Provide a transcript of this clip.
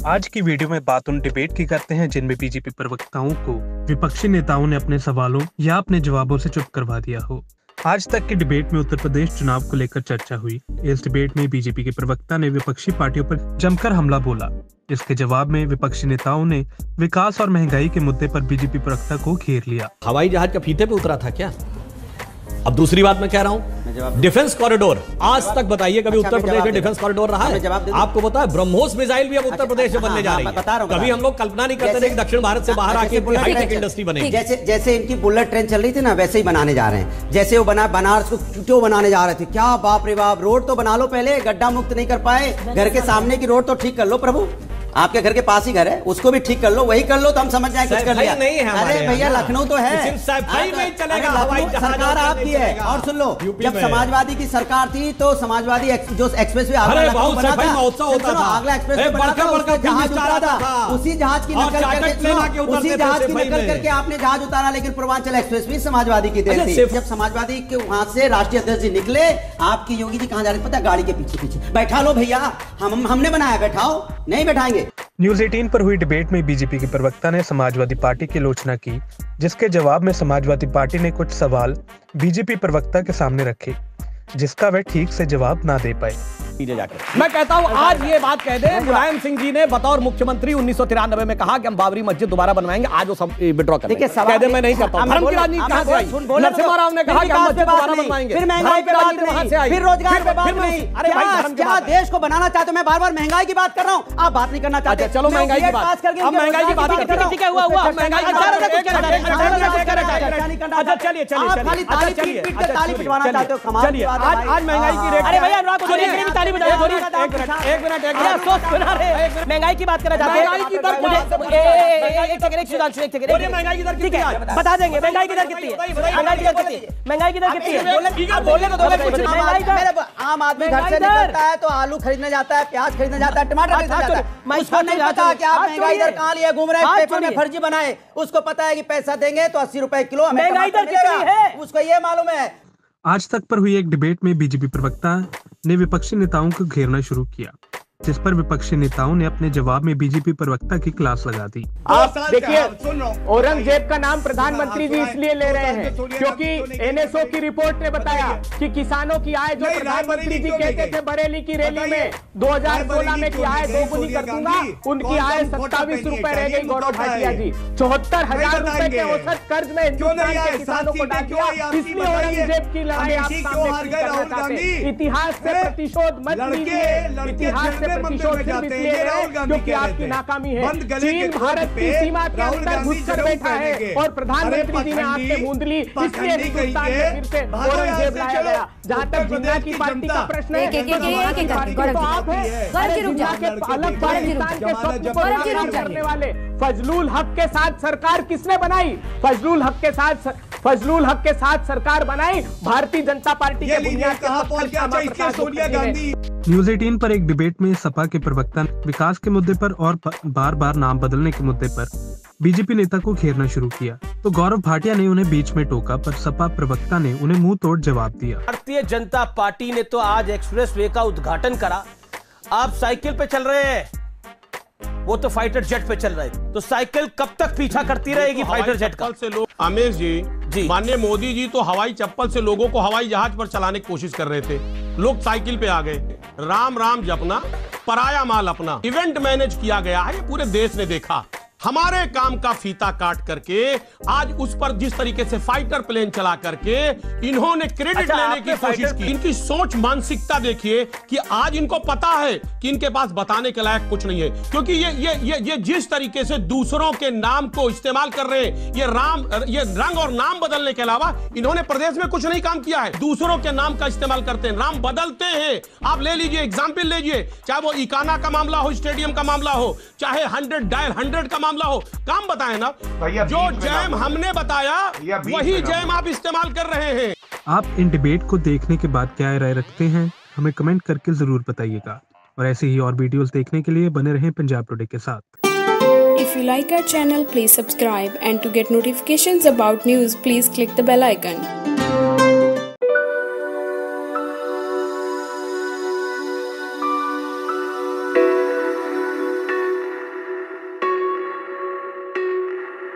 आज की वीडियो में बात उन डिबेट की करते हैं जिनमें बीजेपी प्रवक्ताओं को विपक्षी नेताओं ने अपने सवालों या अपने जवाबों से चुप करवा दिया हो। आज तक की डिबेट में उत्तर प्रदेश चुनाव को लेकर चर्चा हुई। इस डिबेट में बीजेपी के प्रवक्ता ने विपक्षी पार्टियों पर जमकर हमला बोला। इसके जवाब में विपक्षी नेताओं ने विकास और महंगाई के मुद्दे पर बीजेपी प्रवक्ता को घेर लिया। हवाई जहाज का फीते पे उतरा था क्या? अब दूसरी बात मैं कह रहा हूं, डिफेंस कॉरिडोर। आज तक बताइए कभी उत्तर प्रदेश में डिफेंस कॉरिडोर रहा है? आपको पता है ब्रह्मोस मिसाइल भी अब उत्तर प्रदेश में बनने जा रही है। कभी हम लोग कल्पना नहीं करते थे कि दक्षिण भारत से बाहर आके हाईटेक इंडस्ट्री बनेगी। जैसे इनकी बुलेट ट्रेन चल रही थी ना, वैसे ही बनाने जा रहे हैं। जैसे वो बनारस को क्यों बनाने जा रहे थे, क्या बाप रे बाप। रोड तो बना लो पहले, गड्ढा मुक्त नहीं कर पाए। घर के सामने की रोड तो ठीक कर लो प्रभु। आपके घर के पास ही घर है, उसको भी ठीक कर लो। वही कर लो तो हम समझ जाए कुछ कर लिया। नहीं है। अरे भैया लखनऊ तो है, सरकार आपकी है। और सुन लो, जब समाजवादी की सरकार थी तो समाजवादी जो एक्सप्रेस वे अगला एक्सप्रेस जहाज उतारा था, उसी जहाज की नकल करके आपने जहाज उतारा। लेकिन पूर्वांचल एक्सप्रेस भी समाजवादी की देन थी। जब समाजवादी के वहां से राष्ट्रीय अध्यक्ष जी निकले, आपकी योगी जी कहां जा रहे पता है? गाड़ी के पीछे पीछे। बैठा लो भैया, हमने बनाया, बैठाओ। नहीं बैठाएंगे। न्यूज़ 18 पर हुई डिबेट में बीजेपी के प्रवक्ता ने समाजवादी पार्टी की आलोचना की, जिसके जवाब में समाजवादी पार्टी ने कुछ सवाल बीजेपी प्रवक्ता के सामने रखे, जिसका वह ठीक से जवाब ना दे पाए। मैं कहता हूं आज ये बात कह दे, मुलायम सिंह जी ने बतौर मुख्यमंत्री 1993 में कहा कि हम बाबरी मस्जिद दोबारा बनवाएंगे। आज वो सब विड्रॉ कर कह दे मैं नहीं करता हूं। धर्म की राजनीति कहां से आई? नरसिम्हा राव ने कहा कि हम मस्जिद दोबारा बनवाएंगे। फिर महंगाई पे बात नहीं, फिर रोजगार पे बात नहीं। अरे भाई क्या देश को बनाना चाहते हो? मैं बार-बार महंगाई की बात कर रहा हूं, आप बात नहीं करना चाहते। चलो महंगाई की बात, हम महंगाई की बात कर रहे हैं। ठीक है, हुआ महंगाई की बात। अच्छा चलिए ताली पिटवाना चाहते हो, कमाल। चलिए आज महंगाई की रेट। अरे भैया अनुराग को लेकर भी ताली बजाओ। एक मिनट महंगाई की बात करना चाहते हैं। महंगाई की दर ठीक है, बता देंगे महंगाई की दर कितनी है। महंगाई की दर कितनी है? बोलने को दो। आम आदमी घर से निकलता है तो आलू खरीदने जाता है, प्याज खरीदने जाता है, टमाटर खरीदने जाता है। उसको नहीं पता कि आप महंगाई दर कहां लिए घूम रहे हैं, पेपर में फर्जी बनाए। उसको पता है कि पैसा देंगे तो 80 रुपए किलो महंगाई दर कितनी है, उसको ये मालूम है। आज तक पर हुई एक डिबेट में बीजेपी प्रवक्ता ने विपक्षी नेताओं को घेरना शुरू किया, जिस पर विपक्षी नेताओं ने अपने जवाब में बीजेपी प्रवक्ता की क्लास लगा दी। आप देखिए, औरंगजेब का नाम प्रधानमंत्री जी इसलिए ले रहे हैं क्योंकि एनएसओ की रिपोर्ट ने बताया कि किसानों की आय जो प्रधानमंत्री जी कहते थे बरेली की रैली में 2016 में की आय दोगुनी कर दूंगा, उनकी आय 27 रुपए रह गई। गौरव भाटिया जी 74,000 रुपए के औसत कर्ज में हिंदुस्तान के किसानों को डाल दिया। इसलिए औरंगजेब की लड़ाई आप सामने करना चाहते हैं। इतिहास से प्रतिशोध मत लीजिए, इतिहास से प्रतिशोध क्योंकि आपकी नाकामी है। चीन भारत की सीमा के अंदर घुसकर बैठा है और प्रधानमंत्री जी ने आपसे मूंद ली, इसलिए हिंदुस्तान में फिर से औरंगजेब लाया गया। जहां तक जिन्ना की पार्टी का प्रश्न है, तो आप अलग पाकिस्तान के स्वप्न को साकार करने वाले फजलुल हक के साथ सरकार किसने बनाई? फजलुल हक के साथ सरकार बनाई भारतीय जनता पार्टी के बुनियाद पर सोनिया गांधी। न्यूज़ 18 पर एक डिबेट में सपा के प्रवक्ता ने विकास के मुद्दे पर और बार बार नाम बदलने के मुद्दे पर बीजेपी नेता को घेरना शुरू किया, तो गौरव भाटिया ने उन्हें बीच में टोका, पर सपा प्रवक्ता ने उन्हें मुंह तोड़ जवाब दिया। भारतीय जनता पार्टी ने तो आज एक्सप्रेस वे का उद्घाटन करा। आप साइकिल पे चल रहे हैं, वो तो फाइटर जेट पे चल रहे थे। तो साइकिल कब तक पीछा करती रहेगी फाइटर जेट का? से लोग अमेश जी माननीय मोदी जी तो हवाई चप्पल से लोगों को हवाई जहाज पर चलाने की कोशिश कर रहे थे, लोग साइकिल पे आ गए। राम राम जपना, पराया माल अपना। इवेंट मैनेज किया गया है, ये पूरे देश ने देखा। हमारे काम का फीता काट करके आज उस पर जिस तरीके से फाइटर प्लेन चला करके इन्होंने क्रेडिट लेने की कोशिश की। इनकी सोच मानसिकता देखिए कि आज इनको पता है कि इनके पास बताने के लायक कुछ नहीं है, क्योंकि ये जिस तरीके से दूसरों के नाम को इस्तेमाल कर रहे हैं, ये रंग और नाम बदलने के अलावा इन्होंने प्रदेश में कुछ नहीं काम किया है। दूसरों के नाम का इस्तेमाल करते हैं, नाम बदलते हैं। आप ले लीजिए, एग्जाम्पल लीजिए, चाहे वो इकाना का मामला हो, स्टेडियम का मामला हो, चाहे 100 डायल 100 का मामला हो, काम बताए ना। जो जैम हमने बताया वही जैम आप इस्तेमाल कर रहे हैं। आप इन डिबेट को देखने के बाद क्या राय रखते हैं, हमें कमेंट करके जरूर बताइएगा। और ऐसे ही और वीडियोस देखने के लिए बने रहें पंजाब टुडे के साथ। If you like our channel, please subscribe, and to get notifications about news, please click the bell icon.